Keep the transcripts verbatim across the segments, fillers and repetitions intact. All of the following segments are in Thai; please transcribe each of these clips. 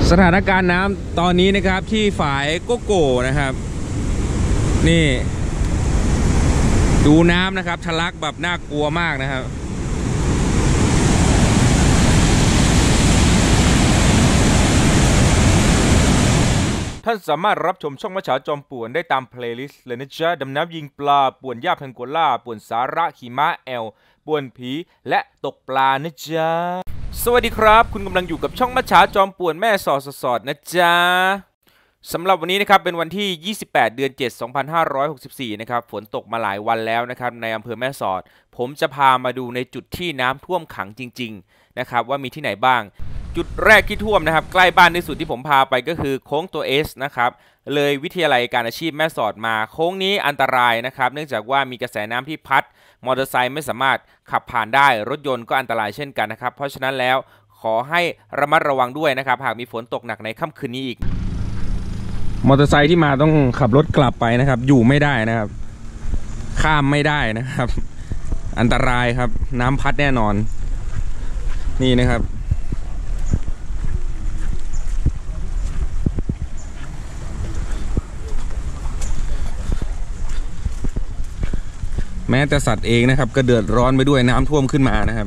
สถานการณ์น้ำตอนนี้นะครับที่ฝายโกโก้นะครับนี่ดูน้ำนะครับทะลักแบบน่ากลัวมากนะครับท่านสามารถรับชมช่องมัจฉาจอมป่วนได้ตามเพลย์ลิสต์เลยนะจ๊ะดำน้ำยิงปลาป่วนหญ้าแพงโกล่าป่วนสาระขี่ม้าแอลป่วนผีและตกปลานะจ๊ะสวัสดีครับคุณกำลังอยู่กับช่องมัจฉาจอมป่วนแม่สอดสอดนะจ๊ะสำหรับวันนี้นะครับเป็นวันที่ยี่สิบแปดเดือนเจ็ด สองพันห้าร้อยหกสิบสี่นะครับฝนตกมาหลายวันแล้วนะครับในอำเภอแม่สอดผมจะพามาดูในจุดที่น้ำท่วมขังจริงๆนะครับว่ามีที่ไหนบ้างจุดแรกที่ท่วมนะครับใกล้บ้านที่สุดที่ผมพาไปก็คือโค้งตัว เอส นะครับเลยวิทยาลัยการอาชีพแม่สอดมาโค้งนี้อันตรายนะครับเนื่องจากว่ามีกระแสน้ำที่พัดมอเตอร์ไซค์ไม่สามารถขับผ่านได้รถยนต์ก็อันตรายเช่นกันนะครับเพราะฉะนั้นแล้วขอให้ระมัดระวังด้วยนะครับหากมีฝนตกหนักในค่ำคืนนี้อีกมอเตอร์ไซค์ที่มาต้องขับรถกลับไปนะครับอยู่ไม่ได้นะครับข้ามไม่ได้นะครับอันตรายครับน้ำพัดแน่นอนนี่นะครับแม้แต่สัตว์เองนะครับก็เดือดร้อนไปด้วยน้ำท่วมขึ้นมานะครับ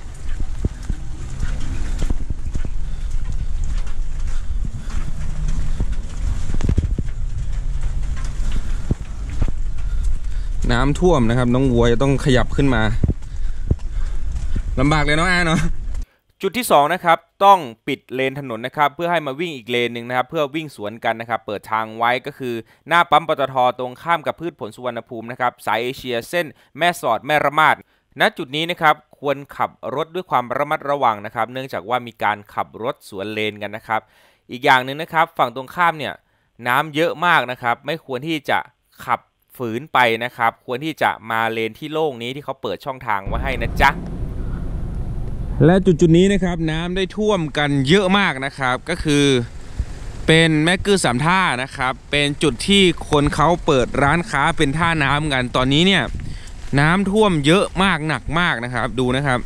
น้ำท่วมนะครับน้องวัวจะต้องขยับขึ้นมาลำบากเลยเนาะอาเนาะจุดที่สองนะครับต้องปิดเลนถนนนะครับเพื่อให้มาวิ่งอีกเลนหนึ่งนะครับเพื่อวิ่งสวนกันนะครับเปิดทางไว้ก็คือหน้าปั๊มปตท.ตรงข้ามกับพืชผลสุวรรณภูมินะครับสายเอเชียเส้นแม่สอดแม่ระมาดณจุดนี้นะครับควรขับรถด้วยความระมัดระวังนะครับเนื่องจากว่ามีการขับรถสวนเลนกันนะครับอีกอย่างหนึ่งนะครับฝั่งตรงข้ามเนี่ยน้ำเยอะมากนะครับไม่ควรที่จะขับฝืนไปนะครับควรที่จะมาเลนที่โล่งนี้ที่เขาเปิดช่องทางไว้ให้นะจ๊ะและจุดจุดนี้นะครับน้ำได้ท่วมกันเยอะมากนะครับก็คือเป็นแม่กือสามท่านะครับเป็นจุดที่คนเขาเปิดร้านค้าเป็นท่าน้ำกันตอนนี้เนี่ยน้ำท่วมเยอะมากหนักมากนะครับดูนะครับ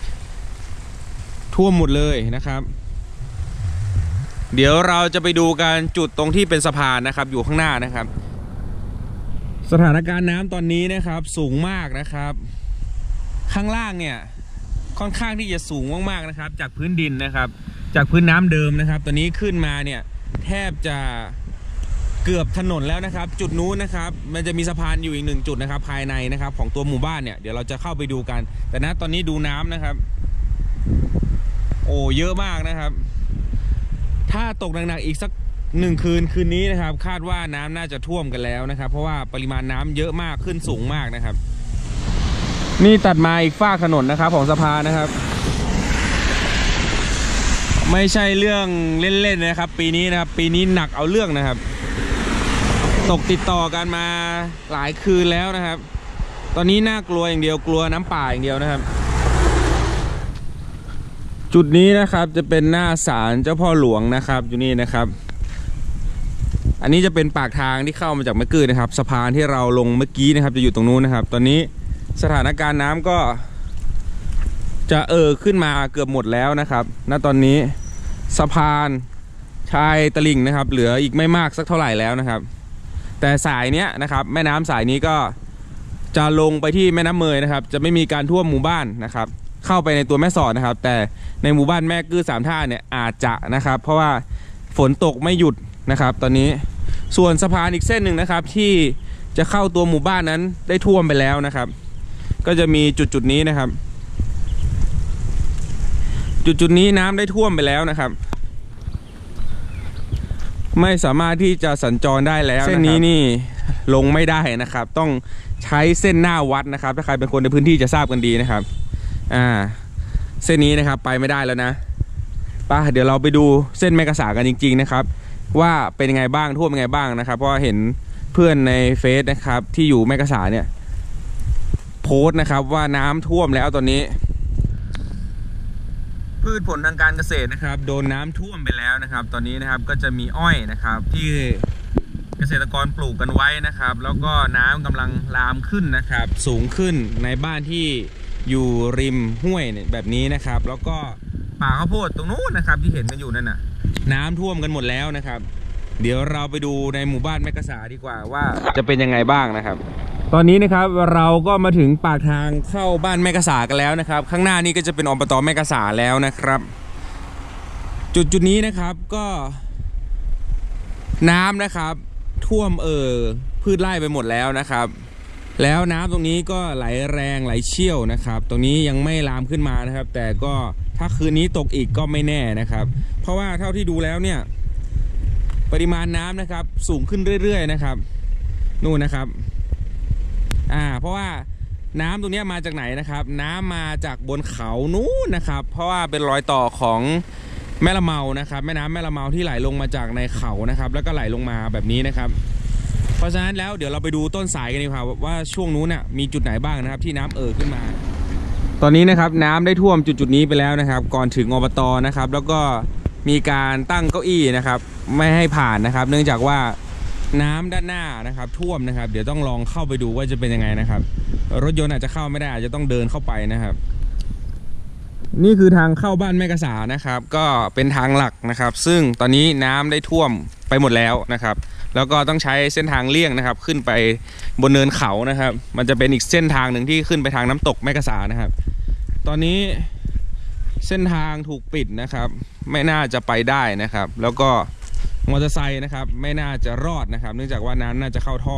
ท่วมหมดเลยนะครับเดี๋ยวเราจะไปดูกันจุดตรงที่เป็นสะพานนะครับอยู่ข้างหน้านะครับสถานการณ์น้ำตอนนี้นะครับสูงมากนะครับข้างล่างเนี่ยค่อนข้างที่จะสูงมากๆนะครับจากพื้นดินนะครับจากพื้นน้ำเดิมนะครับตอนนี้ขึ้นมาเนี่ยแทบจะเกือบถนนแล้วนะครับจุดนู้นนะครับมันจะมีสะพานอยู่อีกหนึ่งจุดนะครับภายในนะครับของตัวหมู่บ้านเนี่ยเดี๋ยวเราจะเข้าไปดูกันแต่ณตอนนี้ดูน้ำนะครับโอ้เยอะมากนะครับถ้าตกหนักๆอีกสักหนึ่งคืนคืนนี้นะครับคาดว่าน้ำน่าจะท่วมกันแล้วนะครับเพราะว่าปริมาณน้ำเยอะมากขึ้นสูงมากนะครับนี่ตัดมาอีกฝ้าถนนนะครับของสะพานนะครับไม่ใช่เรื่องเล่นๆนะครับปีนี้นะครับปีนี้หนักเอาเรื่องนะครับตกติดต่อกันมาหลายคืนแล้วนะครับตอนนี้น่ากลัวอย่างเดียวกลัวน้ำป่าอย่างเดียวนะครับจุดนี้นะครับจะเป็นหน้าศาลเจ้าพ่อหลวงนะครับอยู่นี่นะครับอันนี้จะเป็นปากทางที่เข้ามาจากแม่กือนะครับสะพานที่เราลงเมื่อกี้นะครับจะอยู่ตรงนู้นนะครับตอนนี้สถานการณ์น้ำก็จะเอ่อขึ้นมาเกือบหมดแล้วนะครับณตอนนี้สะพานชายตลิ่งนะครับเหลืออีกไม่มากสักเท่าไหร่แล้วนะครับแต่สายเนี้ยนะครับแม่น้ำสายนี้ก็จะลงไปที่แม่น้ำเมยนะครับจะไม่มีการท่วมหมู่บ้านนะครับเข้าไปในตัวแม่สอดนะครับแต่ในหมู่บ้านแม่กือสามท่าเนี่ยอาจจะนะครับเพราะว่าฝนตกไม่หยุดนะครับตอนนี้ส่วนสะพานอีกเส้นหนึ่งนะครับที่จะเข้าตัวหมู่บ้านนั้นได้ท่วมไปแล้วนะครับก็จะมีจุดจุดนี้นะครับจุดจุดนี้น้ำได้ท่วมไปแล้วนะครับไม่สามารถที่จะสัญจรได้แล้วเส้นนี้นี่ลงไม่ได้นะครับต้องใช้เส้นหน้าวัดนะครับถ้าใครเป็นคนในพื้นที่จะทราบกันดีนะครับอ่าเส้นนี้นะครับไปไม่ได้แล้วนะป่ะเดี๋ยวเราไปดูเส้นแม่กะสากันจริงๆนะครับว่าเป็นยังไงบ้างท่วมยังไงบ้างนะครับเพราะเห็นเพื่อนในเฟซนะครับที่อยู่แม่กะสาเนี่ยโพสต์นะครับว่าน้ำท่วมแล้วตอนนี้พืชผลทางการเกษตรนะครับโดนน้ำท่วมไปแล้วนะครับตอนนี้นะครับก็จะมีอ้อยนะครับที่เกษตรกรปลูกกันไว้นะครับแล้วก็น้ำกำลังลามขึ้นนะครับสูงขึ้นในบ้านที่อยู่ริมห้วยแบบนี้นะครับแล้วก็ป่าข้าวโพดตรงนู้นนะครับที่เห็นกันอยู่นั่นน่ะน้ำท่วมกันหมดแล้วนะครับเดี๋ยวเราไปดูในหมู่บ้านแม่กษาดีกว่าว่าจะเป็นยังไงบ้างนะครับตอนนี้นะครับเราก็มาถึงปากทางเข้าบ้านแม่กษากันแล้วนะครับข้างหน้านี้ก็จะเป็นอบต.แม่กษาแล้วนะครับจุดจุดนี้นะครับก็น้ำนะครับท่วมเอ่อพืชไร่ไปหมดแล้วนะครับแล้วน้ำตรงนี้ก็ไหลแรงไหลเชี่ยวนะครับตรงนี้ยังไม่ลามขึ้นมานะครับแต่ก็ถ้าคืนนี้ตกอีกก็ไม่แน่นะครับเพราะว่าเท่าที่ดูแล้วเนี่ยปริมาณน้ำนะครับสูงขึ้นเรื่อยๆนะครับนู่นนะครับอ่าเพราะว่าน้ำตรงนี้มาจากไหนนะครับน้ำมาจากบนเขานู้นนะครับเพราะว่าเป็นรอยต่อของแม่ละเมานะครับแม่น้ำแม่ละเมาที่ไหลลงมาจากในเขานะครับแล้วก็ไหลลงมาแบบนี้นะครับเพราะฉะนั้นแล้วเดี๋ยวเราไปดูต้นสายกันดีกว่าว่าช่วงนู้นน่ะมีจุดไหนบ้างนะครับที่น้ำเอ่อขึ้นมาตอนนี้นะครับน้ำได้ท่วมจุดจุดนี้ไปแล้วนะครับก่อนถึงอบต.นะครับแล้วก็มีการตั้งเก้าอี้นะครับไม่ให้ผ่านนะครับเนื่องจากว่าน้ำด้านหน้านะครับท่วมนะครับเดี๋ยวต้องลองเข้าไปดูว่าจะเป็นยังไงนะครับรถยนต์อาจจะเข้าไม่ได้อาจจะต้องเดินเข้าไปนะครับนี่คือทางเข้าบ้านแม่กษานะครับก็เป็นทางหลักนะครับซึ่งตอนนี้น้ำได้ท่วมไปหมดแล้วนะครับแล้วก็ต้องใช้เส้นทางเลี่ยงนะครับขึ้นไปบนเนินเขานะครับมันจะเป็นอีกเส้นทางหนึ่งที่ขึ้นไปทางน้ำตกแม่กษานะครับตอนนี้เส้นทางถูกปิดนะครับไม่น่าจะไปได้นะครับแล้วก็มอเตอร์ไซค์นะครับไม่น่าจะรอดนะครับเนื่องจากว่าน้ำน่าจะเข้าท่อ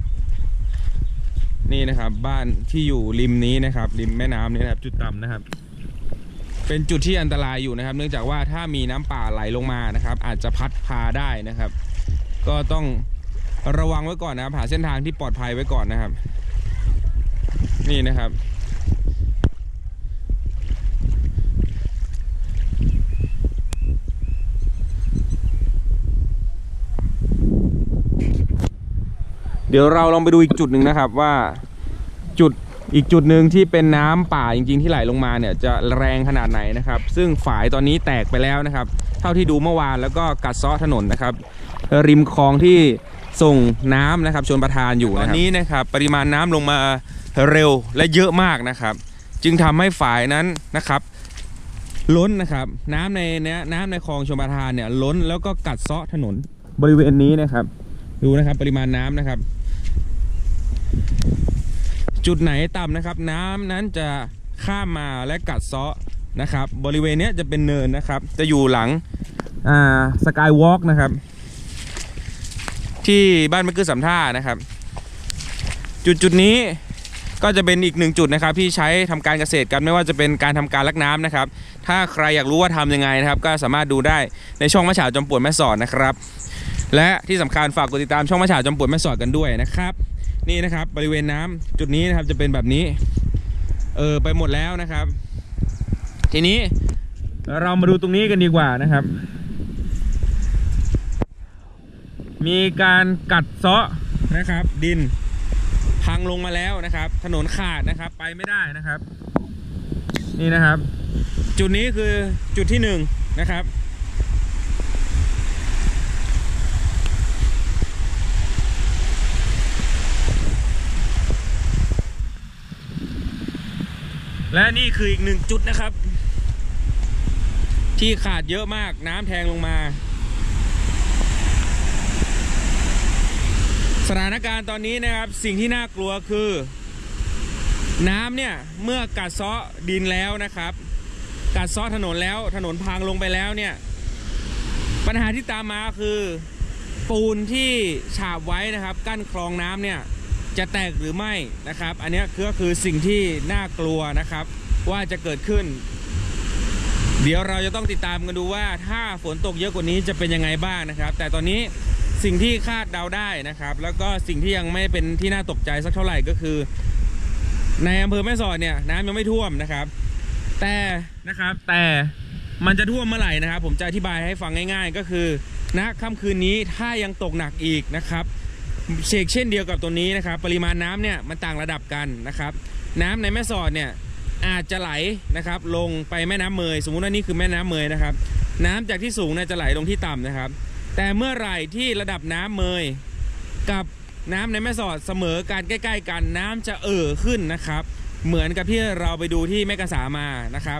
นี่นะครับบ้านที่อยู่ริมนี้นะครับริมแม่น้ำนี่นะครับจุดต่ำนะครับเป็นจุดที่อันตรายอยู่นะครับเนื่องจากว่าถ้ามีน้ำป่าไหลลงมานะครับอาจจะพัดพาได้นะครับก็ต้องระวังไว้ก่อนนะครับหาเส้นทางที่ปลอดภัยไว้ก่อนนะครับนี่นะครับเดี๋ยวเราลองไปดูอีกจุดหนึ่งนะครับว่าจุดอีกจุดหนึ่งที่เป็นน้ำป่าจริงๆที่ไหลลงมาเนี่ยจะแรงขนาดไหนนะครับซึ่งฝายตอนนี้แตกไปแล้วนะครับเท่าที่ดูเมื่อวานแล้วก็กัดเซาะถนนนะครับริมคลองที่ส่งน้ำนะครับชลประทานอยู่ตอนนี้นะครับปริมาณน้ำลงมาเร็วและเยอะมากนะครับจึงทำให้ฝายนั้นนะครับล้นนะครับน้ำในเนี้ยน้ำในคลองชลประทานเนี่ยล้นแล้วก็กัดเซาะถนนบริเวณนี้นะครับดูนะครับปริมาณน้ำนะครับจุดไหนต่ำนะครับน้ำนั้นจะข้ามมาและกัดเซาะนะครับบริเวณนี้จะเป็นเนินนะครับจะอยู่หลังอ่าสกายวอล์กนะครับที่บ้านมะกือสำท่านะครับจุดจุดนี้ก็จะเป็นอีกหนึ่งจุดนะครับที่ใช้ทำการเกษตรกันไม่ว่าจะเป็นการทำการลักน้ำนะครับถ้าใครอยากรู้ว่าทำยังไงนะครับก็สามารถดูได้ในช่องมะฉาวจอมปลวกแม่สอดนะครับและที่สำคัญฝากกดติดตามช่องมะฉาวจอมปลวกแม่สอดกันด้วยนะครับนี่นะครับบริเวณน้ำจุดนี้นะครับจะเป็นแบบนี้เออไปหมดแล้วนะครับทีนี้เรามาดูตรงนี้กันดีกว่านะครับมีการกัดเซาะนะครับดินพังลงมาแล้วนะครับถนนขาดนะครับไปไม่ได้นะครับนี่นะครับจุดนี้คือจุดที่หนึ่งนะครับและนี่คืออีกหนึ่งจุดนะครับที่ขาดเยอะมากน้ำแทงลงมาสถานการณ์ตอนนี้นะครับสิ่งที่น่ากลัวคือน้ำเนี่ยเมื่อกัดเซาะดินแล้วนะครับกัดเซาะถนนแล้วถนนพังลงไปแล้วเนี่ยปัญหาที่ตามมาคือปูนที่ฉาบไว้นะครับกั้นคลองน้ำเนี่ยจะแตกหรือไม่นะครับอันนี้ก็คือสิ่งที่น่ากลัวนะครับว่าจะเกิดขึ้นเดี๋ยวเราจะต้องติดตามกันดูว่าถ้าฝนตกเยอะกว่านี้จะเป็นยังไงบ้างนะครับแต่ตอนนี้สิ่งที่คาดเดาได้นะครับแล้วก็สิ่งที่ยังไม่เป็นที่น่าตกใจสักเท่าไหร่ก็คือในอำเภอแม่สอดเนี่ยน้ำยังไม่ท่วมนะครับแต่นะครับแต่มันจะท่วมเมื่อไหร่นะครับผมจะอธิบายให้ฟังง่ายๆก็คือณค่ำคืนนี้ถ้ายังตกหนักอีกนะครับเชกเช่นเดียวกับตัวนี้นะครับปริมาณน้ำเนี่ยมันต่างระดับกันนะครับน้ำในแม่สอดเนี่ยอาจจะไหลนะครับลงไปแม่น้ำเมยสมมุติว่านี่คือแม่น้ำเมยนะครับน้ำจากที่สูงเนี่ยจะไหลลงที่ต่ำนะครับแต่เมื่อไหร่ที่ระดับน้ำเมยกับน้ำในแม่สอดเสมอกันใกล้ๆกันน้ำจะเอ่อขึ้นนะครับเหมือนกับที่เราไปดูที่แม่กษามานะครับ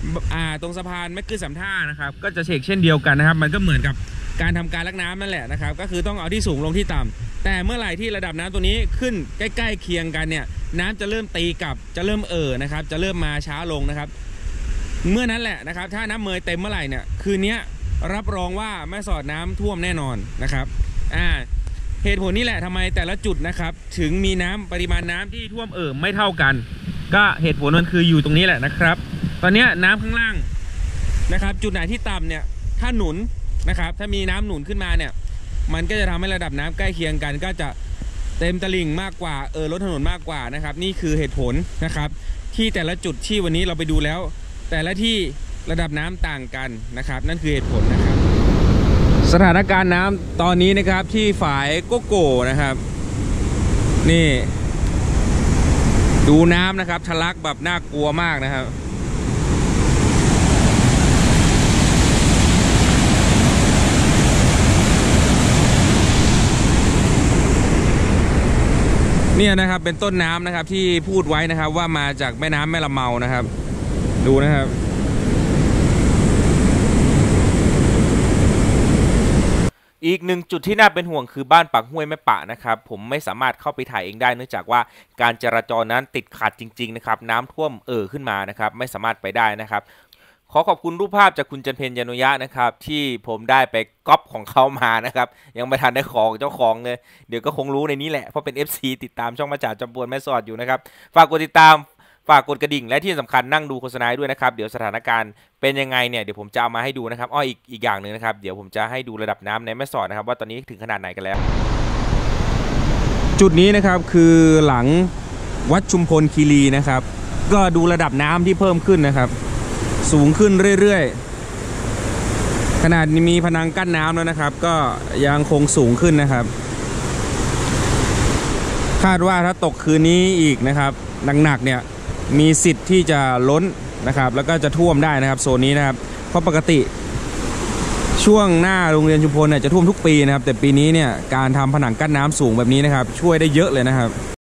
อ่าตรงสะพานแม่กึ่สามท่านะครับก็จะเช็คเช่นเดียวกันนะครับมันก็เหมือนกับการทำการลักน้ำนั่นแหละนะครับก็คือต้องเอาที่สูงลงที่ต่ำแต่เมื่อไหร่ที่ระดับน้ำตัวนี้ขึ้นใกล้ๆเคียงกันเนี่ยน้ำจะเริ่มตีกลับจะเริ่มเอ่อนะครับจะเริ่มมาช้าลงนะครับเมื่อนั้นแหละนะครับถ้าน้ำเมยเต็มเมื่อไหร่เนี่ยคืนนี้รับรองว่าแม่สอดน้ำท่วมแน่นอนนะครับอ่าเหตุผลนี้แหละทำไมแต่ละจุดนะครับถึงมีน้ำปริมาณน้ำที่ท่วมเอ่อไม่เท่ากันก็เหตุผลมันคืออยู่ตรงนี้แหละนะครับตอนนี้น้ำข้างล่างนะครับจุดไหนที่ต่ำเนี่ยถ้าหนุนนะครับถ้ามีน้ำหนุนขึ้นมาเนี่ยมันก็จะทำให้ระดับน้ำใกล้เคียงกันก็จะเต็มตลิ่งมากกว่าเออล้นถนนมากกว่านะครับนี่คือเหตุผลนะครับที่แต่ละจุดที่วันนี้เราไปดูแล้วแต่ละที่ระดับน้ำต่างกันนะครับนั่นคือเหตุผลนะครับสถานการณ์น้ำตอนนี้นะครับที่ฝายโกโก้นะครับนี่ดูน้ำนะครับทะลักแบบน่ากลัวมากนะครับเนี่ยนะครับเป็นต้นน้ำนะครับที่พูดไว้นะครับว่ามาจากแม่น้ำแม่ลำเมานะครับดูนะครับอีกหนึ่งจุดที่น่าเป็นห่วงคือบ้านปากห้วยแม่ปะนะครับผมไม่สามารถเข้าไปถ่ายเองได้เนื่องจากว่าการจราจรนั้นติดขัดจริงๆนะครับน้ำท่วมเอ่อขึ้นมานะครับไม่สามารถไปได้นะครับขอขอบคุณรูปภาพจากคุณจันเพญยานุยะนะครับที่ผมได้ไปก๊อปของเขามานะครับยังไม่ทันได้ของเจ้าของเลยเดี๋ยวก็คงรู้ในนี้แหละเพราะเป็น เอฟ ซี ติดตามช่องมาจากจอมปวนแม่สอดอยู่นะครับฝากกดติดตามฝากกดกระดิ่งและที่สำคัญนั่งดูโฆษณาด้วยนะครับเดี๋ยวสถานการณ์เป็นยังไงเนี่ยเดี๋ยวผมจะเอามาให้ดูนะครับอ้ออีกอีกอย่างหนึ่งนะครับเดี๋ยวผมจะให้ดูระดับน้ำในแม่สอดนะครับว่าตอนนี้ถึงขนาดไหนกันแล้วจุดนี้นะครับคือหลังวัดชุมพลคีรีนะครับก็ดูระดับน้ำที่เพิ่มขึ้นนะครับสูงขึ้นเรื่อยๆขนาดมีพนังกั้นน้ำแล้วนะครับก็ยังคงสูงขึ้นนะครับคาดว่าถ้าตกคืนนี้อีกนะครับหนักๆเนี่ยมีสิทธิ์ที่จะล้นนะครับแล้วก็จะท่วมได้นะครับโซนนี้นะครับเพราะปกติช่วงหน้าโรงเรียนชุมพลเนี่ยจะท่วมทุกปีนะครับแต่ปีนี้เนี่ยการทำผนังกั้นน้ำสูงแบบนี้นะครับช่วยได้เยอะเลยนะครับ